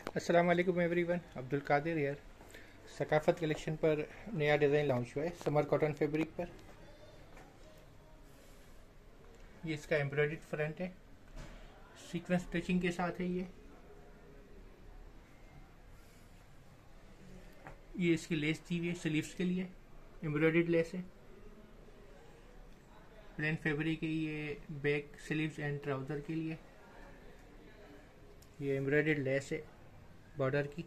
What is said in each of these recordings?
अस्सलाम वालेकुम एवरीवन, अब्दुल कादिर यार। सकाफत कलेक्शन पर नया डिज़ाइन लॉन्च हुआ है समर कॉटन फैब्रिक पर। ये इसका एम्ब्रॉयडर्ड फ्रंट है, सीक्वेंस स्टिचिंग के साथ है। ये इसकी लेस दी हुई है स्लीव्स के लिए, एम्ब्रॉयडर्ड लेस है। प्लेन फैब्रिक है ये बैक स्लीव्स एंड ट्राउज़र के लिए। ये एम्ब्रॉयडर्ड लेस है बॉर्डर की।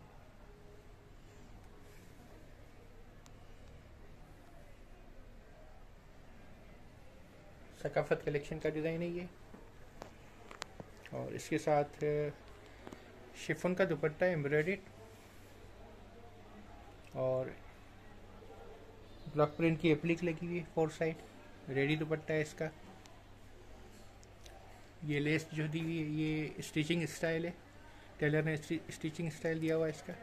सकाफत कलेक्शन का डिज़ाइन है ये। और इसके साथ शिफॉन का दुपट्टा है एम्ब्रॉयडर्ड, और ब्लॉक प्रिंट की एप्लिक लगी हुई है फोर साइड। रेडी दुपट्टा है इसका। ये लेस जो दी हुई है ये स्टिचिंग स्टाइल है, टेलर ने स्टिचिंग स्टाइल दिया हुआ है इसका।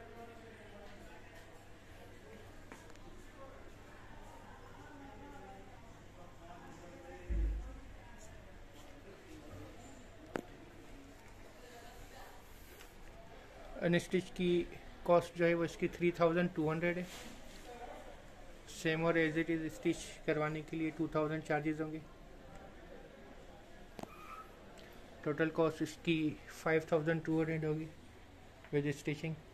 अनस्टिच की कॉस्ट जो है वो इसकी 3200 है। सेम और एज इट इज़ स्टिच करवाने के लिए 2000 चार्जेस होंगे। टोटल कॉस्ट इसकी 5200 होगी विद स्टिचिंग।